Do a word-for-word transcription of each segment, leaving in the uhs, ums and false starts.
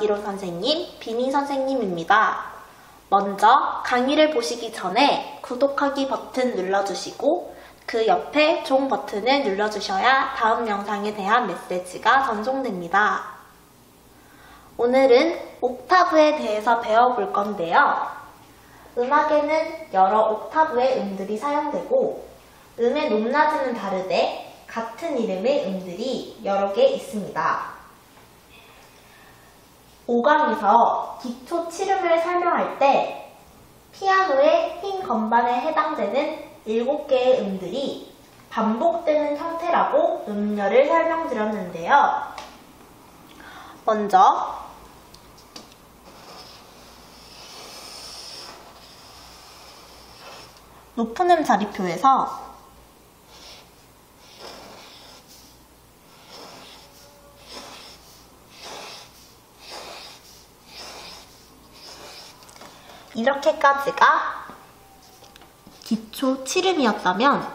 음악이론 선생님 비니 선생님입니다. 먼저 강의를 보시기 전에 구독하기 버튼 눌러주시고 그 옆에 종 버튼을 눌러주셔야 다음 영상에 대한 메시지가 전송됩니다. 오늘은 옥타브에 대해서 배워볼 건데요. 음악에는 여러 옥타브의 음들이 사용되고 음의 높낮이는 다르되 같은 이름의 음들이 여러 개 있습니다. 오 강에서 기초 칠 음을 설명할 때 피아노의 흰 건반에 해당되는 일곱 개의 음들이 반복되는 형태라고 음열을 설명드렸는데요. 먼저 높은 음 자리표에서 이렇게까지가 기초 칠 음이었다면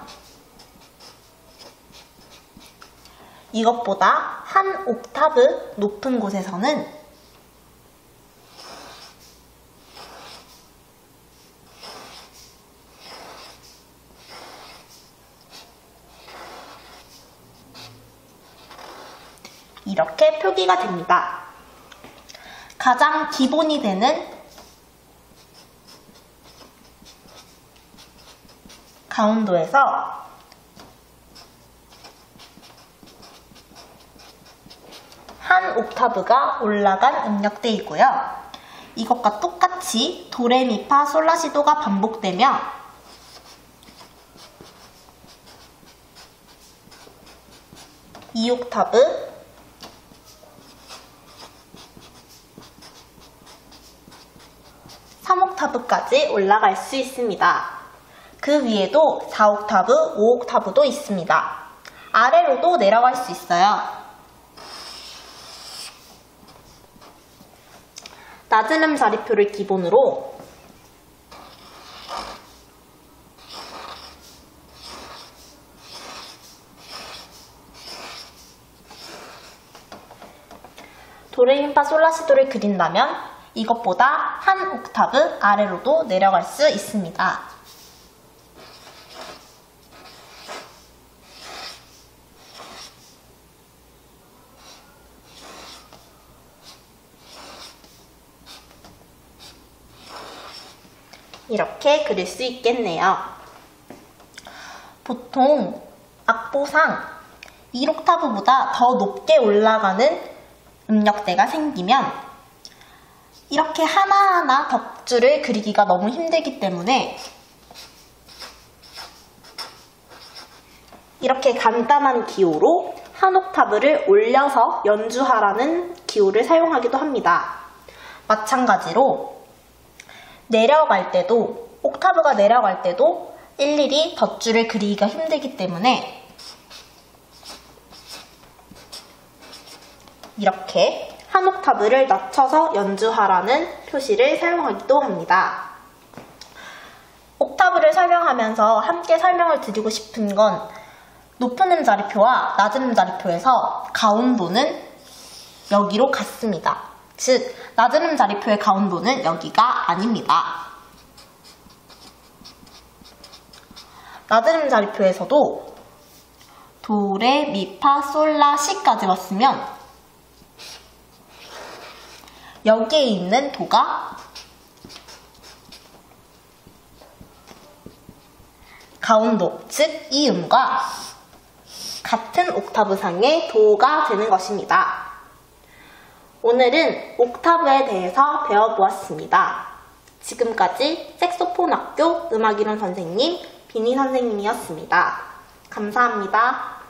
이것보다 한 옥타브 높은 곳에서는 이렇게 표기가 됩니다. 가장 기본이 되는 가운도에서 한 옥타브가 올라간 음역대이고요. 이것과 똑같이 도레미파솔라시도가 반복되며 이 옥타브, 삼 옥타브까지 올라갈 수 있습니다. 그 위에도 사 옥타브, 오 옥타브도 있습니다. 아래로도 내려갈 수 있어요. 낮은 음 자리표를 기본으로 도레미파솔라시도를 그린다면 이것보다 한 옥타브 아래로도 내려갈 수 있습니다. 이렇게 그릴 수 있겠네요. 보통 악보상 일 옥타브보다 더 높게 올라가는 음역대가 생기면 이렇게 하나하나 덕줄을 그리기가 너무 힘들기 때문에 이렇게 간단한 기호로 한 옥타브를 올려서 연주하라는 기호를 사용하기도 합니다. 마찬가지로 내려갈 때도, 옥타브가 내려갈 때도 일일이 덧줄을 그리기가 힘들기 때문에 이렇게 한 옥타브를 낮춰서 연주하라는 표시를 사용하기도 합니다. 옥타브를 설명하면서 함께 설명을 드리고 싶은 건 높은 음 자리표와 낮은 음 자리표에서 가운도는 여기로 같습니다. 즉, 낮은 음 자리표의 가운도는 여기가 아닙니다. 낮은 음 자리표에서도 도, 레, 미, 파, 솔, 라, 시까지 왔으면 여기에 있는 도가 가운도, 즉 이 음과 같은 옥타브상의 도가 되는 것입니다. 오늘은 옥타브에 대해서 배워보았습니다. 지금까지 색소폰 학교 음악이론 선생님 비니 선생님이었습니다. 감사합니다.